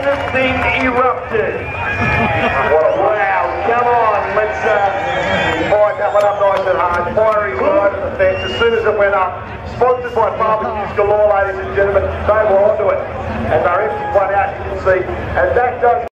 the thing erupted. Wow, come on, let's fight that one up nice and hard. Fiery right at the fence as soon as it went up. Sponsored by Barbecues Galore, ladies and gentlemen. They were onto it. And they're empty one out, you can see. And that does